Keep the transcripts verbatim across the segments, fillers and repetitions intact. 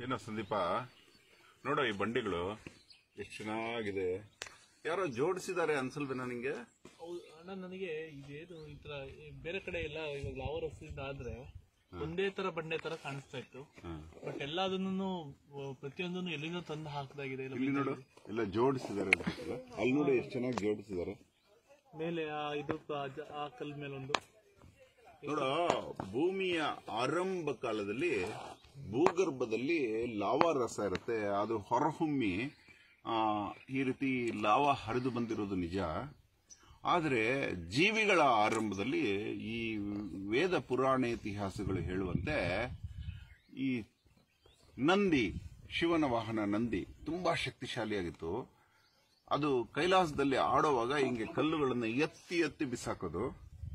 ಏನೋ ಸಂದೀಪ ನೋಡೋ ಈ ಬಂಡಿಗಳು ಎಷ್ಟು ಚೆನ್ನಾಗಿದೆ. ಯಾರೋ ಜೋಡಿಸಿದ್ದಾರೆ ಅನ್ಸಲ್ವೇನೋ ನಿಂಗೆ? ಅಣ್ಣ ನನಗೆ ಇದೇನು ಈ ತರ ಬೇರೆ ಕಡೆ ಎಲ್ಲ ಇವಾಗ ಲಾವರ್ ಹಸಿಂದ ಆದ್ರೆ ಒಂದೇ ತರ ಬಂಡೆ ತರ ಕಾಣಿಸ್ತಾ ಇತ್ತು. ಬಟ್ ಎಲ್ಲದನ್ನು ಪ್ರತಿಯೊಂದನ್ನು ಎಲ್ಲಿಂದ ತಂದು ಹಾಕದಾಗಿದೆ. ಇಲ್ಲಿ ನೋಡು ಎಲ್ಲ ಜೋಡಿಸಿದ್ದಾರೆ. ಅಲ್ಲಿ ನೋಡಿ ಎಷ್ಟು ಚೆನ್ನಾಗಿ ಜೋಡಿಸಿದ್ದಾರೆ. ಮೇಲೆ ಇದು ಆ ಕಲ್ ಮೇಲೊಂದು ನೋಡ, ಭೂಮಿಯ ಆರಂಭ ಕಾಲದಲ್ಲಿ ಭೂಗರ್ಭದಲ್ಲಿ ಲಾವಾ ರಸ ಇರುತ್ತೆ. ಅದು ಹೊರಹೊಮ್ಮಿ ಈ ರೀತಿ ಲಾವಾ ಹರಿದು ಬಂದಿರೋದು ನಿಜ. ಆದರೆ ಜೀವಿಗಳ ಆರಂಭದಲ್ಲಿ ಈ ವೇದ ಪುರಾಣ ಇತಿಹಾಸಗಳು ಹೇಳುವಂತೆ ಈ ನಂದಿ, ಶಿವನ ವಾಹನ ನಂದಿ ತುಂಬಾ ಶಕ್ತಿಶಾಲಿಯಾಗಿತ್ತು. ಅದು ಕೈಲಾಸದಲ್ಲಿ ಆಡುವಾಗ ಹಿಂಗೆ ಕಲ್ಲುಗಳನ್ನು ಎತ್ತಿ ಎತ್ತಿ ಬಿಸಾಕೋದು.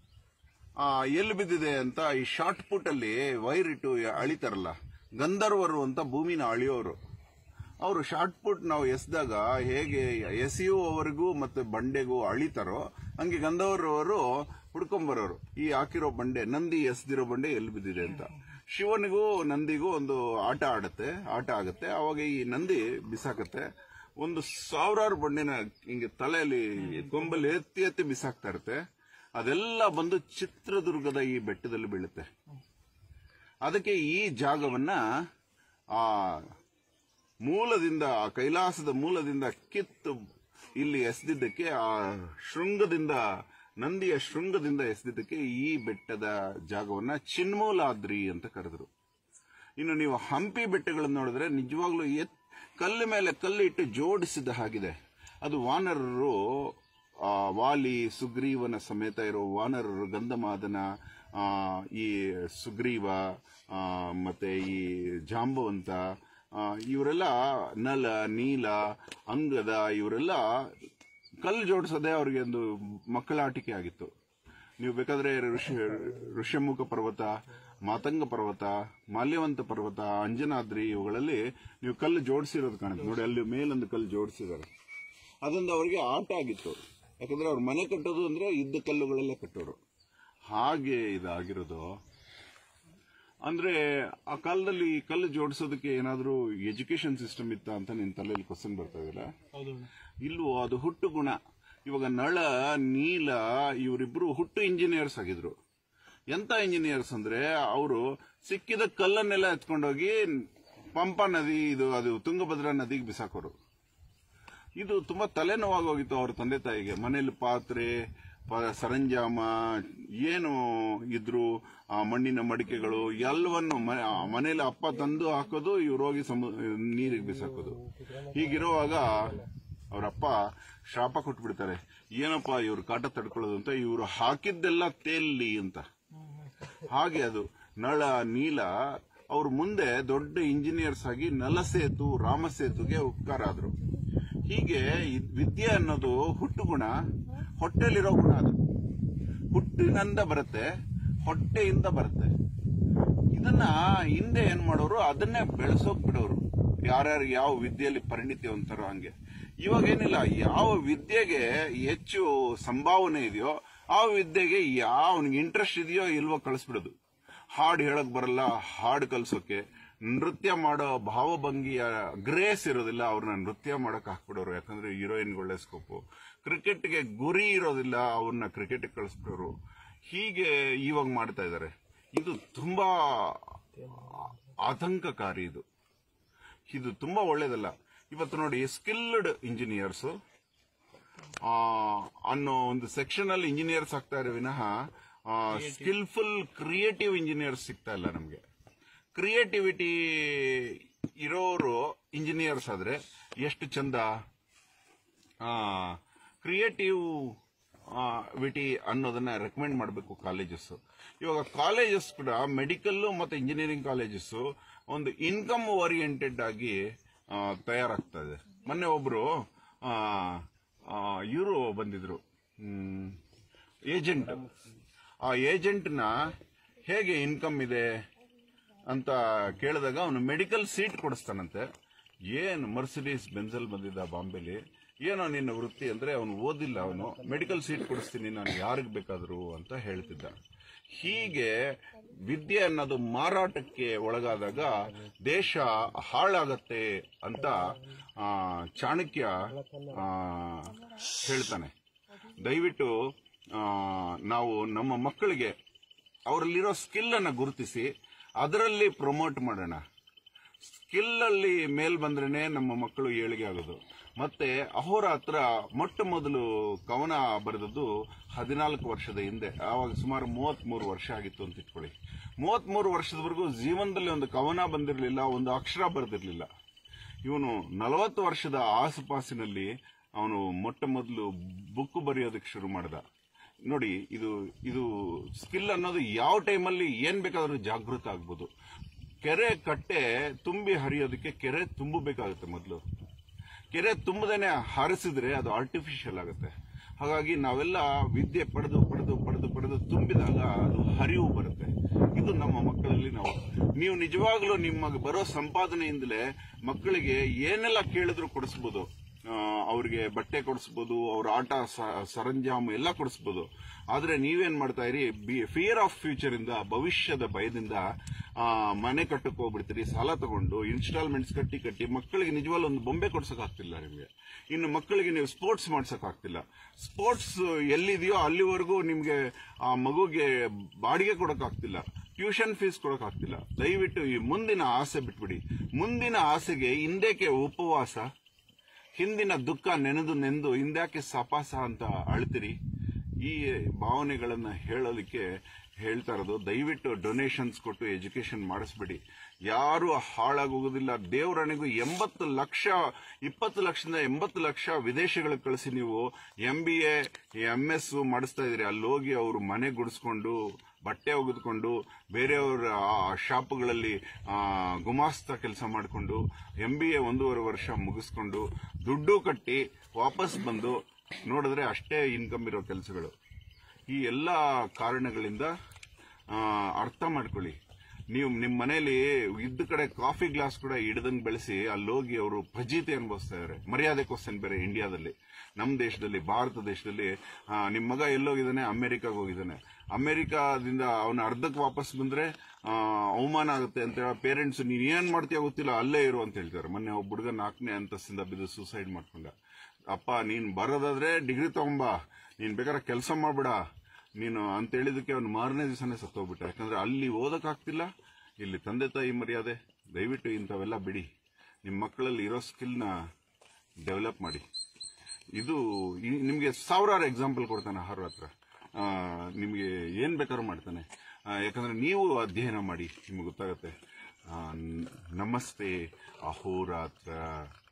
ಎಲ್ಲಿ ಬಿದ್ದಿದೆ ಅಂತ ಈ ಶಾರ್ಟ್ ಪುಟ್ ಅಲ್ಲಿ ವೈರ್ ಇಟ್ಟು ಅಳಿತಾರಲ್ಲ, ಗಂಧರ್ವರು ಅಂತ ಭೂಮಿನ ಅಳಿಯೋರು. ಅವರು ಶಾರ್ಟ್ ಪುಟ್ ನಾವು ಎಸ್ದಾಗ ಹೇಗೆ ಎಸೆಯುವವರೆಗೂ ಮತ್ತೆ ಬಂಡೆಗೂ ಅಳಿತಾರೋ ಹಂಗೆ ಗಂಧರ್ವರು ಹುಡ್ಕೊಂಬರೋರು ಈ ಹಾಕಿರೋ ಬಂಡೆ, ನಂದಿ ಎಸ್ದಿರೋ ಬಂಡೆ ಎಲ್ಲಿ ಬಿದ್ದಿದೆ ಅಂತ. ಶಿವನಿಗೂ ನಂದಿಗೂ ಒಂದು ಆಟ ಆಡುತ್ತೆ ಆಟ ಆಗುತ್ತೆ. ಅವಾಗ ಈ ನಂದಿ ಬಿಸಾಕತ್ತೆ. ಒಂದು ಸಾವಿರಾರು ಬಂಡೆನ ಹಿಂಗೆ ತಲೆಯಲ್ಲಿ ಕೊಂಬಲ್ಲಿ ಎತ್ತಿ ಎತ್ತಿ ಬಿಸಾಕ್ತಾ ಇರುತ್ತೆ. ಅದೆಲ್ಲ ಬಂದು ಚಿತ್ರದುರ್ಗದ ಈ ಬೆಟ್ಟದಲ್ಲಿ ಬೀಳುತ್ತೆ. ಅದಕ್ಕೆ ಈ ಜಾಗವನ್ನ ಆ ಮೂಲದಿಂದ, ಆ ಕೈಲಾಸದ ಮೂಲದಿಂದ ಕಿತ್ತು ಇಲ್ಲಿ ಎಸೆದಿದ್ದಕ್ಕೆ, ಆ ಶೃಂಗದಿಂದ, ನಂದಿಯ ಶೃಂಗದಿಂದ ಎಸೆದಿದ್ದಕ್ಕೆ ಈ ಬೆಟ್ಟದ ಜಾಗವನ್ನ ಚಿನ್ಮೂಲಾದ್ರಿ ಅಂತ ಕರೆದ್ರು. ಇನ್ನು ನೀವು ಹಂಪಿ ಬೆಟ್ಟಗಳನ್ನು ನೋಡಿದ್ರೆ ನಿಜವಾಗ್ಲೂ ಎತ್ ಕಲ್ಲು ಮೇಲೆ ಕಲ್ಲು ಇಟ್ಟು ಜೋಡಿಸಿದ ಹಾಗಿದೆ. ಅದು ವಾನರರು, ವಾಲಿ ಸುಗ್ರೀವನ ಸಮೇತ ಇರೋ ವಾನರರು, ಗಂಧಮಾದನ, ಈ ಸುಗ್ರೀವ ಮತ್ತೆ ಈ ಜಾಂಬವಂತ, ಇವರೆಲ್ಲ ನಲ, ನೀಲ, ಅಂಗದ, ಇವರೆಲ್ಲ ಕಲ್ಲು ಜೋಡಿಸೋದೇ ಅವ್ರಿಗೆ ಒಂದು ಮಕ್ಕಳಾಟಿಕೆ ಆಗಿತ್ತು. ನೀವು ಬೇಕಾದ್ರೆ ಋಷಿ ಋಷ್ಯಮುಖ ಪರ್ವತ, ಮಾತಂಗ ಪರ್ವತ, ಮಾಲ್ಯವಂತ ಪರ್ವತ, ಅಂಜನಾದ್ರಿ, ಇವುಗಳಲ್ಲಿ ನೀವು ಕಲ್ಲು ಜೋಡಿಸಿರೋದು ಕಾಣುತ್ತೆ ನೋಡಿ. ಅಲ್ಲಿ ಮೇಲೊಂದು ಕಲ್ಲು ಜೋಡಿಸಿದ್ದಾರೆ. ಅದೊಂದು ಅವರಿಗೆ ಆಟ ಆಗಿತ್ತು. ಯಾಕಂದ್ರೆ ಅವ್ರ ಮನೆ ಕಟ್ಟೋದು ಅಂದ್ರೆ ಇದ್ದ ಕಲ್ಲುಗಳೆಲ್ಲ ಕಟ್ಟೋರು. ಹಾಗೆ ಇದಾಗಿರೋದು. ಅಂದ್ರೆ ಆ ಕಾಲದಲ್ಲಿ ಕಲ್ಲು ಜೋಡಿಸೋದಕ್ಕೆ ಏನಾದ್ರೂ ಎಜುಕೇಶನ್ ಸಿಸ್ಟಮ್ ಇತ್ತ ಅಂತ ನಿನ್ ತಲೆಯಲ್ಲಿ ಕ್ವಶನ್ ಬರ್ತಾ ಇದೆಯಲ್ಲ? ಇಲ್ವೋ, ಅದು ಹುಟ್ಟು ಗುಣ. ಇವಾಗ ನಳ, ನೀಲ ಇವರಿಬ್ರು ಹುಟ್ಟು ಇಂಜಿನಿಯರ್ಸ್ ಆಗಿದ್ರು. ಎಂತ ಇಂಜಿನಿಯರ್ಸ್ ಅಂದ್ರೆ ಅವರು ಸಿಕ್ಕಿದ ಕಲ್ಲನ್ನೆಲ್ಲ ಎತ್ಕೊಂಡೋಗಿ ಪಂಪಾ ನದಿ, ಇದು ಅದು ತುಂಗಭದ್ರಾ ನದಿಗೆ ಬಿಸಾಕೋರು. ಇದು ತುಂಬಾ ತಲೆನೋವಾಗೋಗಿತ್ತು ಅವ್ರ ತಂದೆ ತಾಯಿಗೆ. ಮನೇಲಿ ಪಾತ್ರೆ, ಸರಂಜಾಮ ಏನು ಇದ್ರು, ಆ ಮಣ್ಣಿನ ಮಡಿಕೆಗಳು ಎಲ್ಲವನ್ನು ಮನೇಲಿ ಅಪ್ಪ ತಂದು ಹಾಕೋದು, ಇವ್ರು ಹೋಗಿ ನೀರಿಗೆ ಬಿಸಾಕೋದು. ಹೀಗಿರುವಾಗ ಅವರಪ್ಪ ಶಾಪ ಕೊಟ್ಬಿಡ್ತಾರೆ, ಏನಪ್ಪಾ ಇವ್ರು ಕಾಟ ತಡ್ಕೊಳ್ಳೋದು ಅಂತ. ಇವ್ರು ಹಾಕಿದ್ದೆಲ್ಲ ತೇಲ್ಲಿ ಅಂತ. ಹಾಗೆ ಅದು ನಳ, ನೀಲ ಅವ್ರು ಮುಂದೆ ದೊಡ್ಡ ಇಂಜಿನಿಯರ್ಸ್ ಆಗಿ ನಲಸೇತು, ರಾಮಸೇತುಗೆ ಉಪಕಾರ ಆದ್ರು. ಹೀಗೆ ವಿದ್ಯೆ ಅನ್ನೋದು ಹುಟ್ಟು ಗುಣ, ಹೊಟ್ಟೆಲಿರೋ ಗುಣ. ಅದು ಹುಟ್ಟಿನಿಂದ ಬರುತ್ತೆ, ಹೊಟ್ಟೆಯಿಂದ ಬರುತ್ತೆ. ಇದನ್ನ ಹಿಂದೆ ಏನ್ ಮಾಡೋರು, ಅದನ್ನೇ ಬೆಳೆಸೋಕ್ ಬಿಡೋರು. ಯಾರ್ಯಾರು ಯಾವ ವಿದ್ಯೆಯಲ್ಲಿ ಪರಿಣಿತಿ ಅಂತಾರೋ ಹಂಗೆ. ಇವಾಗ ಏನಿಲ್ಲ, ಯಾವ ವಿದ್ಯೆಗೆ ಹೆಚ್ಚು ಸಂಭಾವನೆ ಇದೆಯೋ ಆ ವಿದ್ಯೆಗೆ ಯಾವನಿಗೆ ಇಂಟ್ರೆಸ್ಟ್ ಇದೆಯೋ ಇಲ್ವೋ ಕಳಿಸ್ಬಿಡೋದು. ಹಾಡು ಹೇಳಕ್ ಬರಲ್ಲ, ಹಾಡು ಕಲ್ಸೋಕೆ. ನೃತ್ಯ ಮಾಡೋ ಭಾವಭಂಗಿಯ ಗ್ರೇಸ್ ಇರೋದಿಲ್ಲ, ಅವ್ರನ್ನ ನೃತ್ಯ ಮಾಡಕ್ ಹಾಕ್ಬಿಡೋರು. ಯಾಕಂದ್ರೆ ಹೀರೋಯಿನ್ಗಳೇ ಸ್ಕೋಪು. ಕ್ರಿಕೆಟ್ಗೆ ಗುರಿ ಇರೋದಿಲ್ಲ, ಅವ್ರನ್ನ ಕ್ರಿಕೆಟ್ ಕಳಿಸ್ಬಿಡೋರು. ಹೀಗೆ ಇವಾಗ ಮಾಡ್ತಾ ಇದ್ದಾರೆ. ಇದು ತುಂಬಾ ಆತಂಕಕಾರಿ. ಇದು ಇದು ತುಂಬಾ ಒಳ್ಳೇದಲ್ಲ. ಇವತ್ತು ನೋಡಿ, ಸ್ಕಿಲ್ಡ್ ಇಂಜಿನಿಯರ್ಸ್ ಅನ್ನೋ ಒಂದು ಸೆಕ್ಷನ್ ಅಲ್ಲಿ ಇಂಜಿನಿಯರ್ಸ್ ಆಗ್ತಾ ಇರೋ ವಿನಃ ಸ್ಕಿಲ್ಫುಲ್ ಕ್ರಿಯೇಟಿವ್ ಇಂಜಿನಿಯರ್ಸ್ ಸಿಗ್ತಾ ಇಲ್ಲ ನಮ್ಗೆ. ಕ್ರಿಯೇಟಿವಿಟಿ ಇರೋರು ಇಂಜಿನಿಯರ್ಸ್ ಆದ್ರೆ ಎಷ್ಟು ಚಂದ. ಕ್ರಿಯೇಟಿವ್ ವಿಟಿ ಅನ್ನೋದನ್ನ ರೆಕಮೆಂಡ್ ಮಾಡಬೇಕು ಕಾಲೇಜಸ್. ಇವಾಗ ಕಾಲೇಜಸ್ ಕೂಡ ಮೆಡಿಕಲ್ ಮತ್ತೆ ಇಂಜಿನಿಯರಿಂಗ್ ಕಾಲೇಜಸ್ ಒಂದು ಇನ್ಕಮ್ ಓರಿಯೆಂಟೆಡ್ ಆಗಿ ತಯಾರಾಗ್ತಾ ಇದೆ. ಮೊನ್ನೆ ಒಬ್ರು ಇವರು ಬಂದಿದ್ರು, ಏಜೆಂಟ್. ಆ ಏಜೆಂಟ್ನ ಹೇಗೆ ಇನ್ಕಮ್ ಇದೆ ಅಂತ ಕೇಳಿದಾಗ ಅವನು ಮೆಡಿಕಲ್ ಸೀಟ್ ಕೊಡಿಸ್ತಾನಂತೆ. ಏನು ಮರ್ಸಿಡೀಸ್ ಬೆಂಜಲ್ ಬಂದಿದ್ದ ಬಾಂಬೆಲಿ, ಏನೋ ನಿನ್ನ ವೃತ್ತಿ ಅಂದ್ರೆ ಅವನು ಓದಿಲ್ಲ, ಅವನು ಮೆಡಿಕಲ್ ಸೀಟ್ ಕೊಡಿಸ್ತೀನಿ ನಾನು ಯಾರಿಗೆ ಬೇಕಾದ್ರು ಅಂತ ಹೇಳ್ತಿದ್ದ. ಹೀಗೆ ವಿದ್ಯೆ ಅನ್ನೋದು ಮಾರಾಟಕ್ಕೆ ಒಳಗಾದಾಗ ದೇಶ ಹಾಳಾಗತ್ತೆ ಅಂತ ಆ, ಚಾಣಕ್ಯ ಆ, ಹೇಳ್ತಾನೆ. ದಯವಿಟ್ಟು ಆ, ನಾವು ನಮ್ಮ ಮಕ್ಕಳಿಗೆ ಅವರಲ್ಲಿರೋ ಸ್ಕಿಲ್ ಅನ್ನ ಗುರುತಿಸಿ ಅದರಲ್ಲಿ ಪ್ರಮೋಟ್ ಮಾಡೋಣ. ಸ್ಕಿಲ್ ಅಲ್ಲಿ ಮೇಲ್ ಬಂದ್ರೇನೆ ನಮ್ಮ ಮಕ್ಕಳು ಏಳಿಗೆ ಆಗೋದು. ಮತ್ತೆ ಅಹೋರಾತ್ರ ಮೊಟ್ಟ ಮೊದಲು ಕವನ ಬರೆದದ್ದು ಹದಿನಾಲ್ಕು ವರ್ಷದ ಹಿಂದೆ. ಆವಾಗ ಸುಮಾರು ಮೂವತ್ತ್ ಮೂರು ವರ್ಷ ಆಗಿತ್ತು ಅಂತ ಇಟ್ಕೊಳ್ಳಿ. ಮೂವತ್ತ್ ಮೂರು ವರ್ಷದವರೆಗೂ ಜೀವನದಲ್ಲಿ ಒಂದು ಕವನ ಬಂದಿರಲಿಲ್ಲ, ಒಂದು ಅಕ್ಷರ ಬರೆದಿರಲಿಲ್ಲ. ಇವನು ನಲವತ್ತು ವರ್ಷದ ಆಸುಪಾಸಿನಲ್ಲಿ ಅವನು ಮೊಟ್ಟ ಮೊದಲು ಬುಕ್ ಬರೆಯೋದಕ್ಕೆ ಶುರು ಮಾಡ್ದ. ನೋಡಿ, ಇದು ಇದು ಸ್ಕಿಲ್ ಅನ್ನೋದು ಯಾವ ಟೈಮಲ್ಲಿ ಏನ್ ಬೇಕಾದ್ರೂ ಜಾಗೃತ ಆಗ್ಬೋದು. ಕೆರೆ ಕಟ್ಟೆ ತುಂಬಿ ಹರಿಯೋದಕ್ಕೆ ಕೆರೆ ತುಂಬಬೇಕಾಗುತ್ತೆ. ಮೊದಲು ಕೆರೆ ತುಂಬದೇನೆ ಹಾರಿಸಿದ್ರೆ ಅದು ಆರ್ಟಿಫಿಷಿಯಲ್ ಆಗುತ್ತೆ. ಹಾಗಾಗಿ ನಾವೆಲ್ಲ ವಿದ್ಯೆ ಪಡೆದು ಪಡೆದು ಪಡೆದು ಪಡೆದು ತುಂಬಿದಾಗ ಅದು ಹರಿವು ಬರುತ್ತೆ. ಇದು ನಮ್ಮ ಮಕ್ಕಳಲ್ಲಿ ನಾವು ನೀವು ನಿಜವಾಗ್ಲೂ ನಿಮ್ಮ ಬರೋ ಸಂಪಾದನೆಯಿಂದಲೇ ಮಕ್ಕಳಿಗೆ ಏನೆಲ್ಲ ಕೇಳಿದ್ರು ಕೊಡಿಸ್ಬೋದು. ಅವ್ರಿಗೆ ಬಟ್ಟೆ ಕೊಡಿಸ್ಬೋದು, ಅವ್ರ ಆಟ ಸರಂಜಾಮು ಎಲ್ಲ ಕೊಡಿಸ್ಬೋದು. ಆದ್ರೆ ನೀವೇನ್ ಮಾಡ್ತಾ ಇರಿ, ಫಿಯರ್ ಆಫ್ ಫ್ಯೂಚರ್ ಇಂದ, ಭವಿಷ್ಯದ ಭಯದಿಂದ ಮನೆ ಕಟ್ಟಕ್ಕೆ ಹೋಗ್ಬಿಡ್ತೀರಿ, ಸಾಲ ತಗೊಂಡು ಇನ್ಸ್ಟಾಲ್ಮೆಂಟ್ಸ್ ಕಟ್ಟಿ ಕಟ್ಟಿ ಮಕ್ಕಳಿಗೆ ನಿಜವಾಗ್ಲೂ ಒಂದು ಬೊಂಬೆ ಕೊಡ್ಸಕ್ ಆಗ್ತಿಲ್ಲ ನಿಮ್ಗೆ. ಇನ್ನು ಮಕ್ಕಳಿಗೆ ನೀವು ಸ್ಪೋರ್ಟ್ಸ್ ಮಾಡ್ಸಕ್ ಆಗ್ತಿಲ್ಲ. ಸ್ಪೋರ್ಟ್ಸ್ ಎಲ್ಲಿದೆಯೋ ಅಲ್ಲಿವರೆಗೂ ನಿಮ್ಗೆ ಆ ಮಗುಗೆ ಬಾಡಿಗೆ ಕೊಡಕ್ ಆಗ್ತಿಲ್ಲ, ಟ್ಯೂಷನ್ ಫೀಸ್ ಕೊಡಕ್ ಆಗ್ತಿಲ್ಲ. ದಯವಿಟ್ಟು ಈ ಮುಂದಿನ ಆಸೆ ಬಿಟ್ಬಿಡಿ. ಮುಂದಿನ ಆಸೆಗೆ ಹಿಂದೇಕೆ ಉಪವಾಸ, ಹಿಂದಿನ ದುಃಖ ನೆನೆದು ನೆಂದು ಹಿಂದ್ಯಾಕೆ ಸಪಾಸ ಅಂತ ಅಳ್ತೀರಿ. ಈ ಭಾವನೆಗಳನ್ನ ಹೇಳೋದಕ್ಕೆ ಹೇಳ್ತಾ ಇರೋದು. ದಯವಿಟ್ಟು ಡೊನೇಷನ್ಸ್ ಕೊಟ್ಟು ಎಜುಕೇಶನ್ ಮಾಡಿಸ್ಬಿಡಿ. ಯಾರು ಹಾಳಾಗೋಗೋದಿಲ್ಲ. ದೇವರಣಿಗೂ ಎಂಬತ್ತು ಲಕ್ಷ ಇಪ್ಪತ್ತು ಲಕ್ಷದಿಂದ ಎಂಬತ್ತು ಲಕ್ಷ ವಿದೇಶಗಳಿಗೆ ಕಳಿಸಿ ನೀವು M B A M S ಮಾಡಿಸ್ತಾ ಇದ್ರಿ. ಅಲ್ಲಿ ಹೋಗಿ ಅವರು ಮನೆ ಗುಡಿಸ್ಕೊಂಡು ಬಟ್ಟೆ ಒಗೆದುಕೊಂಡು ಬೇರೆಯವರ ಶಾಪ್ಗಳಲ್ಲಿ ಗುಮಾಸ್ತ ಕೆಲಸ ಮಾಡಿಕೊಂಡು ಎಂ ಬಿ ಎ ಒಂದೂವರೆ ವರ್ಷ ಮುಗಿಸ್ಕೊಂಡು ದುಡ್ಡು ಕಟ್ಟಿ ವಾಪಸ್ ಬಂದು ನೋಡಿದ್ರೆ ಅಷ್ಟೇ ಇನ್ಕಮ್ ಇರೋ ಕೆಲಸಗಳು. ಈ ಎಲ್ಲ ಕಾರಣಗಳಿಂದ ಅರ್ಥ ಮಾಡ್ಕೊಳ್ಳಿ. ನೀವು ನಿಮ್ಮ ಮನೆಯಲ್ಲಿ ಇದ್ದ ಕಡೆ ಕಾಫಿ ಗ್ಲಾಸ್ ಕೂಡ ಹಿಡ್ದಂಗೆ ಬೆಳೆಸಿ ಅಲ್ಲಿ ಹೋಗಿ ಅವರು ಫಜೀತಿ ಅನುಭವಿಸ್ತಾ ಇದ್ದಾರೆ. ಮರ್ಯಾದೆ ಕ್ವಶನ್ ಬೇರೆ ಇಂಡಿಯಾದಲ್ಲಿ, ನಮ್ಮ ದೇಶದಲ್ಲಿ, ಭಾರತ ದೇಶದಲ್ಲಿ. ನಿಮ್ಮ ಮಗ ಎಲ್ಲೋಗಿದ್ದಾನೆ? ಅಮೆರಿಕಾಗ ಹೋಗಿದ್ದಾನೆ. ಅಮೆರಿಕಾದಿಂದ ಅವನ ಅರ್ಧಕ್ಕೆ ವಾಪಸ್ ಬಂದ್ರೆ ಅವಮಾನ ಆಗುತ್ತೆ ಅಂತ ಹೇಳಿ ಪೇರೆಂಟ್ಸ್ ನೀನ್ ಏನ್ ಮಾಡ್ತೀಯ ಗೊತ್ತಿಲ್ಲ, ಅಲ್ಲೇ ಇರು ಅಂತ ಹೇಳ್ತಾರೆ. ಮೊನ್ನೆ ಒಬ್ಬ ಹುಡುಗ ನಾಲ್ಕನೇ ಅಂತಸ್ತಿಂದ ಬಿದ್ದು ಸೂಸೈಡ್ ಮಾಡ್ಕೊಂಡ. ಅಪ್ಪ ನೀನ್ ಬರೋದಾದ್ರೆ ಡಿಗ್ರಿ ತಗೊಂಬ, ನೀನ್ ಬೇಕಾದ್ರೆ ಕೆಲಸ ಮಾಡ್ಬೇಡ ನೀನು ಅಂತ ಹೇಳಿದಕ್ಕೆ ಅವ್ನು ಮಾರನೇ ದಿವಸನೇ ಸತ್ತೋಗ್ಬಿಟ್ಟ. ಯಾಕಂದ್ರೆ ಅಲ್ಲಿ ಓದಕ್ಕಾಗ್ತಿಲ್ಲ, ಇಲ್ಲಿ ತಂದೆ ತಾಯಿ ಮರ್ಯಾದೆ. ದಯವಿಟ್ಟು ಇಂಥವೆಲ್ಲ ಬಿಡಿ. ನಿಮ್ಮ ಮಕ್ಕಳಲ್ಲಿ ಇರೋ ಸ್ಕಿಲ್ನ ಡೆವಲಪ್ ಮಾಡಿ. ಇದು ನಿಮ್ಗೆ ಸಾವಿರಾರು ಎಕ್ಸಾಂಪಲ್ ಕೊಡ್ತಾನೆ ಅಹೋರಾತ್ರ. ನಿಮ್ಗೆ ಏನ್ ಬೇಕಾದ್ರೂ ಮಾಡ್ತಾನೆ. ಯಾಕಂದ್ರೆ ನೀವು ಅಧ್ಯಯನ ಮಾಡಿ, ನಿಮ್ಗೆ ಗೊತ್ತಾಗತ್ತೆ. ನಮಸ್ತೆ ಅಹೋರಾತ್ರ.